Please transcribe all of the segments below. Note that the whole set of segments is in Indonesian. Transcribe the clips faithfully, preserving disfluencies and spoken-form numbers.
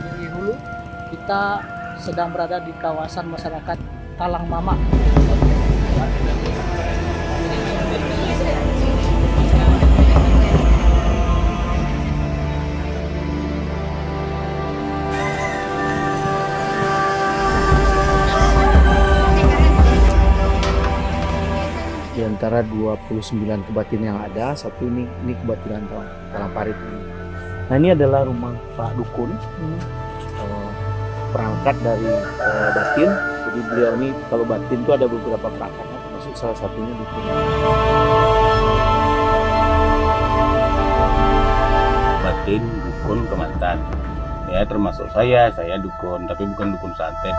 Dari hulu kita sedang berada di kawasan masyarakat Talang Mama. Di antara dua puluh sembilan kebatinan yang ada, satu ini ini kebatinan Talang Parit ini. Nah, ini adalah rumah Pak Dukun, hmm. uh, perangkat dari uh, batin. Jadi beliau ini kalau batin itu ada beberapa perangkatnya, termasuk salah satunya Dukun. Batin, Dukun, Kemantan. Ya termasuk saya, saya Dukun, tapi bukan Dukun santet.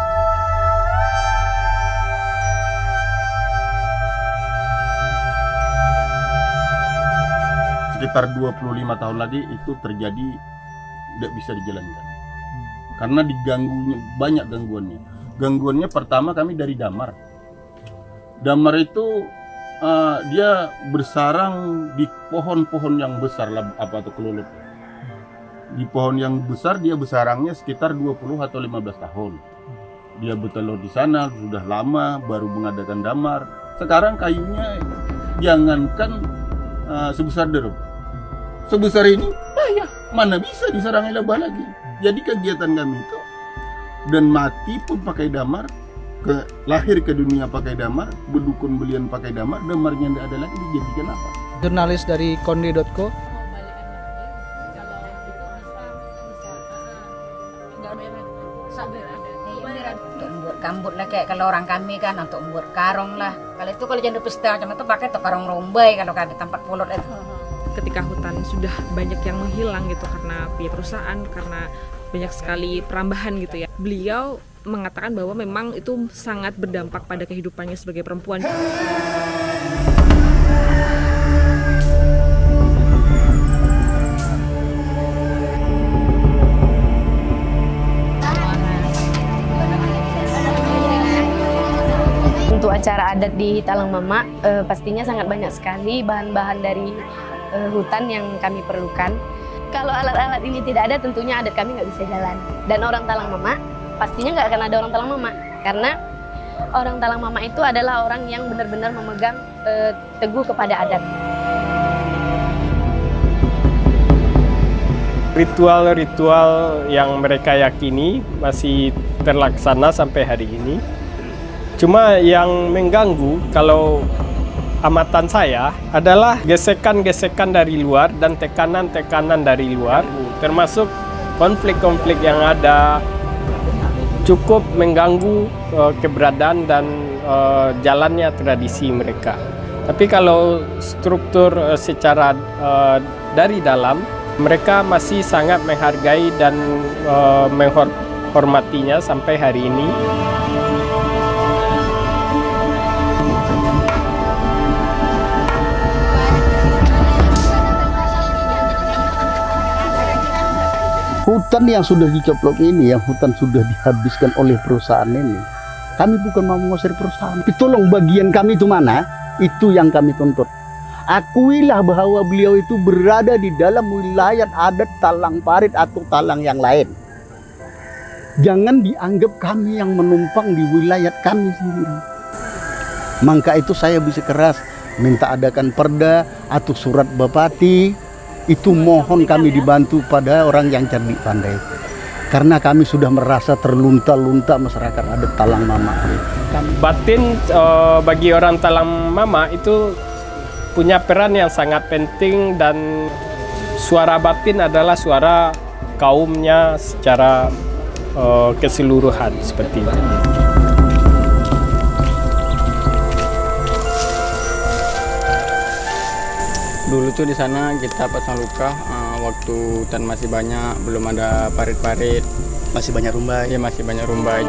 Sekitar dua puluh lima tahun lagi itu terjadi tidak bisa dijalankan karena diganggunya, banyak gangguannya. Gangguannya pertama kami dari damar. Damar itu uh, dia bersarang di pohon-pohon yang besar lah, apa tuh kelulup. Di pohon yang besar dia bersarangnya sekitar dua puluh atau lima belas tahun. Dia bertelur di sana sudah lama baru mengadakan damar. Sekarang kayunya jangankan uh, sebesar deru. Sebesar ini, payah. Mana bisa disarangi lebah lagi. Jadi kegiatan kami itu, dan mati pun pakai damar, ke lahir ke dunia pakai damar, berdukun belian pakai damar, damarnya tidak ada lagi, dijadikan apa? Jurnalis dari konde titik co. Untuk membuat gambut lah, kayak kalau orang kami kan untuk membuat karong lah. Kalau itu kalau janda pesta macam itu pakai tuh karong rombai kalau ada tempat polot itu. Ketika hutan sudah banyak yang menghilang gitu karena punya perusahaan, karena banyak sekali perambahan gitu ya. Beliau mengatakan bahwa memang itu sangat berdampak pada kehidupannya sebagai perempuan. Untuk acara adat di Talang Mama eh, pastinya sangat banyak sekali bahan-bahan dari uh, hutan yang kami perlukan. Kalau alat-alat ini tidak ada, tentunya adat kami nggak bisa jalan. Dan orang Talang Mama pastinya nggak akan ada orang Talang Mama, karena orang Talang Mama itu adalah orang yang benar-benar memegang uh, teguh kepada adat. Ritual-ritual yang mereka yakini masih terlaksana sampai hari ini. Cuma yang mengganggu kalau amatan saya adalah gesekan-gesekan dari luar dan tekanan-tekanan dari luar, termasuk konflik-konflik yang ada cukup mengganggu uh, keberadaan dan uh, jalannya tradisi mereka. Tapi kalau struktur uh, secara uh, dari dalam, mereka masih sangat menghargai dan uh, menghormatinya sampai hari ini. Hutan yang sudah dicoplok ini, yang hutan sudah dihabiskan oleh perusahaan ini, kami bukan mau mengusir perusahaan. Tapi tolong bagian kami itu mana? Itu yang kami tuntut. Akuilah bahwa beliau itu berada di dalam wilayah adat Talang Parit atau Talang yang lain. Jangan dianggap kami yang menumpang di wilayah kami sendiri. Maka itu saya bisa keras minta adakan perda atau surat bapati. Itu mohon kami dibantu pada orang yang cerdik pandai, karena kami sudah merasa terlunta-lunta masyarakat adat Talang Mama. Batin uh, bagi orang Talang Mama itu punya peran yang sangat penting, dan suara batin adalah suara kaumnya secara uh, keseluruhan seperti itu. Dulu tuh di sana kita pasang luka uh, waktu hutan masih banyak, belum ada parit-parit, masih banyak rumbai. Ya masih banyak rumbai.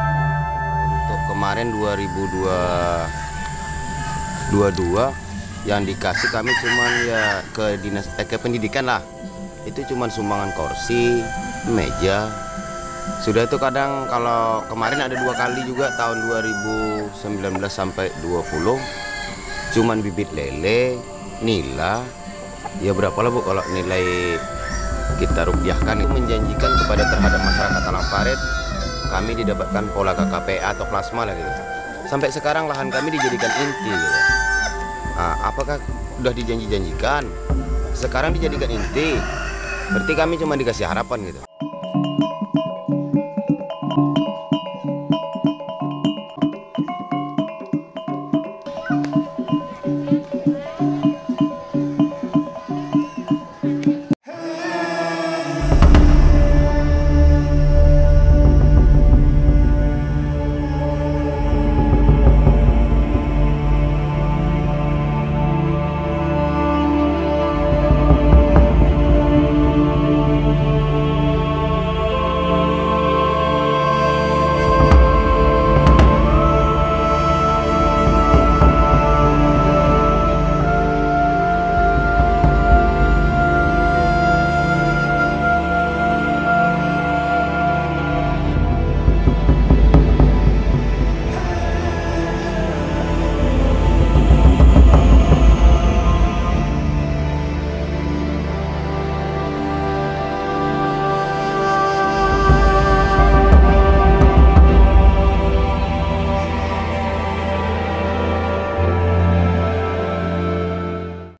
Kemarin dua ribu dua puluh dua yang Yang dikasih kami cuman ya ke dinas eh, ke pendidikan lah. Itu cuman sumbangan kursi, meja. Sudah itu kadang kalau kemarin ada dua kali juga tahun dua ribu sembilan belas sampai dua puluh cuman bibit lele, nila. Ya berapa lah Bu kalau nilai kita rupiahkan, itu menjanjikan kepada terhadap masyarakat Talangparit kami didapatkan pola K K P A atau plasma lah gitu. Sampai sekarang lahan kami dijadikan inti gitu. Nah, apakah sudah dijanji-janjikan? Sekarang dijadikan inti. Berarti kami cuma dikasih harapan gitu.